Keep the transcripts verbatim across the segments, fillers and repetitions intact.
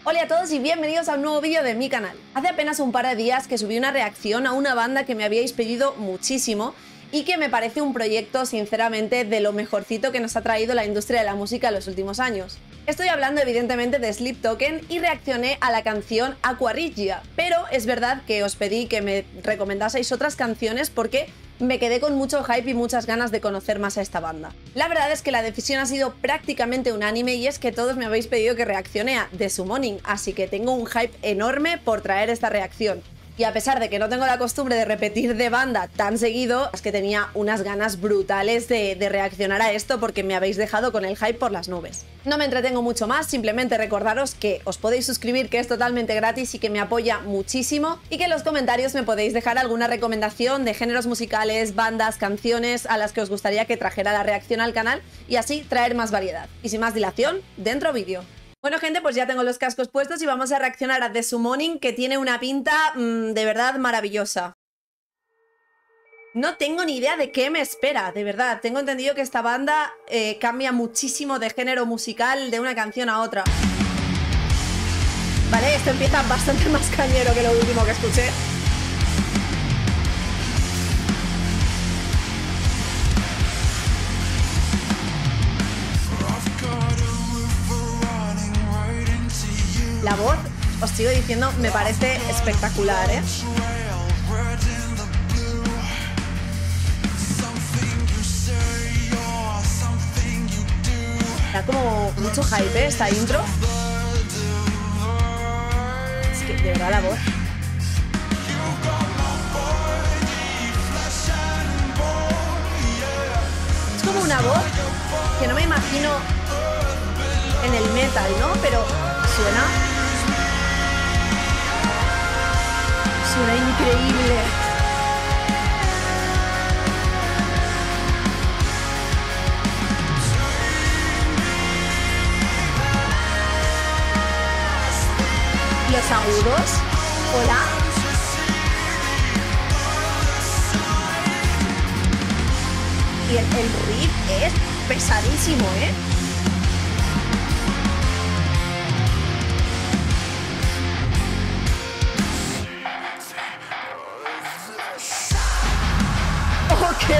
Hola a todos y bienvenidos a un nuevo vídeo de mi canal. Hace apenas un par de días que subí una reacción a una banda que me habíais pedido muchísimo y que me parece un proyecto sinceramente de lo mejorcito que nos ha traído la industria de la música en los últimos años. Estoy hablando evidentemente de Sleep Token y reaccioné a la canción Aqua Regia, pero es verdad que os pedí que me recomendaseis otras canciones porque me quedé con mucho hype y muchas ganas de conocer más a esta banda. La verdad es que la decisión ha sido prácticamente unánime y es que todos me habéis pedido que reaccione a The Summoning, así que tengo un hype enorme por traer esta reacción. Y a pesar de que no tengo la costumbre de repetir de banda tan seguido, es que tenía unas ganas brutales de, de reaccionar a esto porque me habéis dejado con el hype por las nubes. No me entretengo mucho más, simplemente recordaros que os podéis suscribir, que es totalmente gratis y que me apoya muchísimo, y que en los comentarios me podéis dejar alguna recomendación de géneros musicales, bandas, canciones a las que os gustaría que trajera la reacción al canal y así traer más variedad. Y sin más dilación, dentro vídeo. Bueno, gente, pues ya tengo los cascos puestos y vamos a reaccionar a The Summoning, que tiene una pinta mmm, de verdad maravillosa. No tengo ni idea de qué me espera, de verdad. Tengo entendido que esta banda eh, cambia muchísimo de género musical de una canción a otra. Vale, esto empieza bastante más cañero que lo último que escuché. La voz, os sigo diciendo, me parece espectacular, ¿eh? Da como mucho hype, ¿eh? Esta intro. Es que, de verdad, la voz. Es como una voz que no me imagino en el metal, ¿no? Pero suena... Suena increíble. Los agudos. Hola. Y el, el riff es pesadísimo, ¿eh? Ok.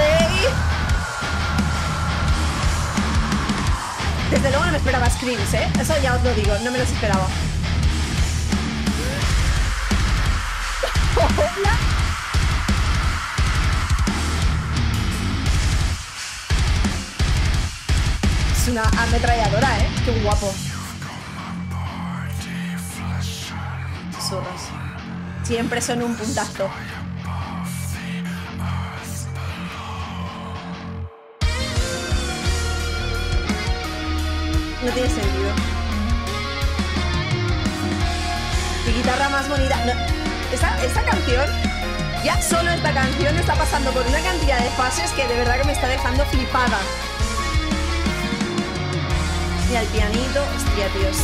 Desde luego no me esperaba screams, ¿eh? Eso ya os lo digo, no me los esperaba. Hola. Es una ametralladora, ¿eh? Qué guapo. Susurros. Siempre son un puntazo. No tiene sentido. Mi guitarra más bonita. No. Esta, esta canción, ya solo esta canción está pasando por una cantidad de fases que de verdad que me está dejando flipada. Mira el pianito, hostia, tíos.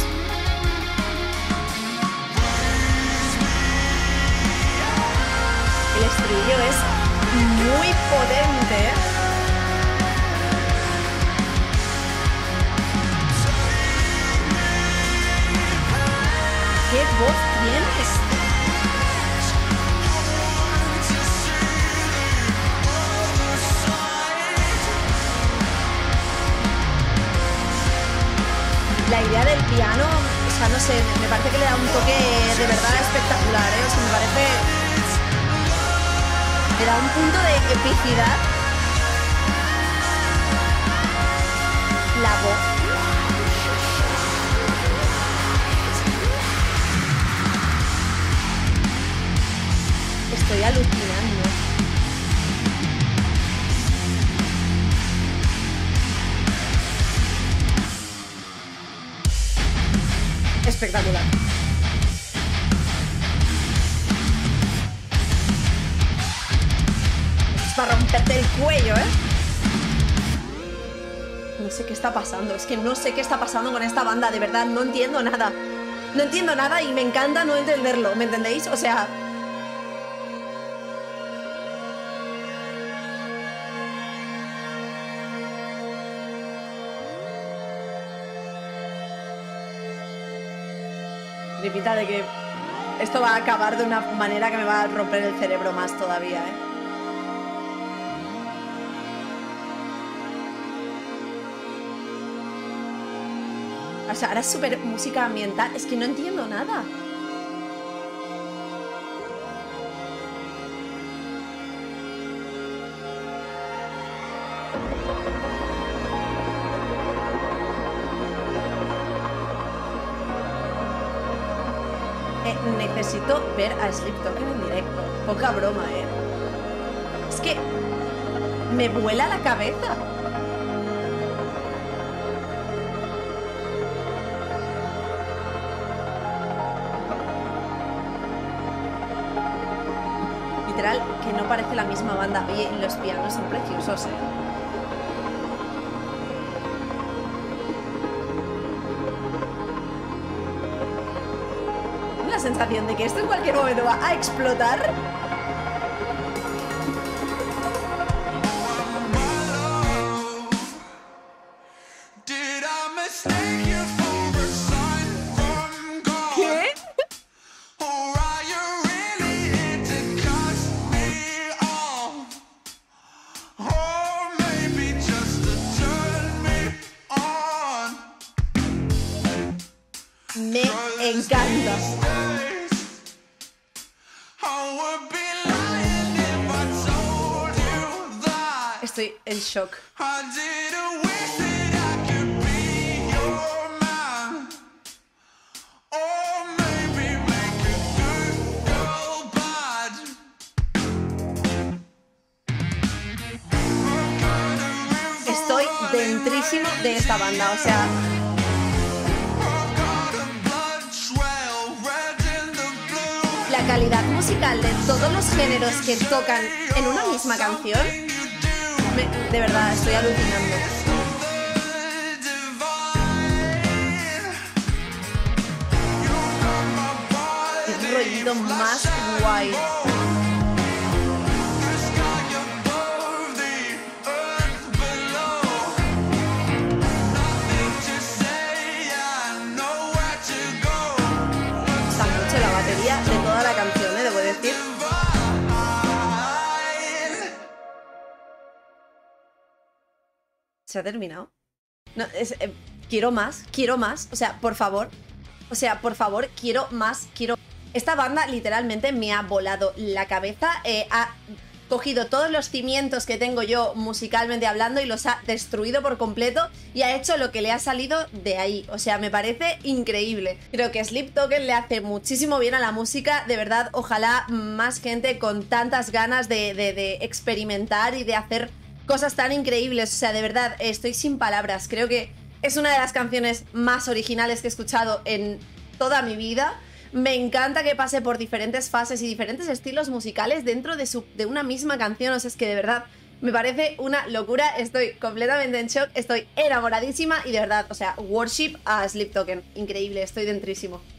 El estribillo es muy potente, ¿eh? ¿Qué voz tienes? La idea del piano, o sea, no sé, me parece que le da un toque de verdad espectacular, ¿eh? O sea, me parece... Le da un punto de epicidad. La voz. Estoy alucinando. Espectacular. Es para romperte el cuello, ¿eh? No sé qué está pasando. Es que no sé qué está pasando con esta banda. De verdad, no entiendo nada. No entiendo nada y me encanta no entenderlo. ¿Me entendéis? O sea... Tripita de que esto va a acabar de una manera que me va a romper el cerebro más todavía, ¿eh? O sea, ahora es súper música ambiental. Es que no entiendo nada. Eh, necesito ver a Sleep Token en directo. Poca broma, ¿eh? Es que me vuela la cabeza. Literal, que no parece la misma banda. Oye, los pianos son preciosos, ¿eh? La sensación de que esto en cualquier momento va a explotar. ¿Qué? Me encanta. Estoy en shock. Estoy dentrísimo de esta banda, o sea... La calidad musical de todos los géneros que tocan en una misma canción, me, de verdad, estoy alucinando. Qué rollito más guay. De toda la canción, ¿eh? Debo decir. ¿Se ha terminado? No, es, eh, quiero más, quiero más. O sea, por favor. O sea, por favor, quiero más, quiero... Esta banda literalmente me ha volado la cabeza. Eh, ha cogido todos los cimientos que tengo yo musicalmente hablando y los ha destruido por completo y ha hecho lo que le ha salido de ahí. O sea, me parece increíble. Creo que Sleep Token le hace muchísimo bien a la música. De verdad, ojalá más gente con tantas ganas de, de, de experimentar y de hacer cosas tan increíbles. O sea, de verdad, estoy sin palabras. Creo que es una de las canciones más originales que he escuchado en toda mi vida. Me encanta que pase por diferentes fases y diferentes estilos musicales dentro de, su, de una misma canción. O sea, es que de verdad me parece una locura. Estoy completamente en shock, estoy enamoradísima y de verdad, o sea, worship a Sleep Token. Increíble, estoy dentrísimo.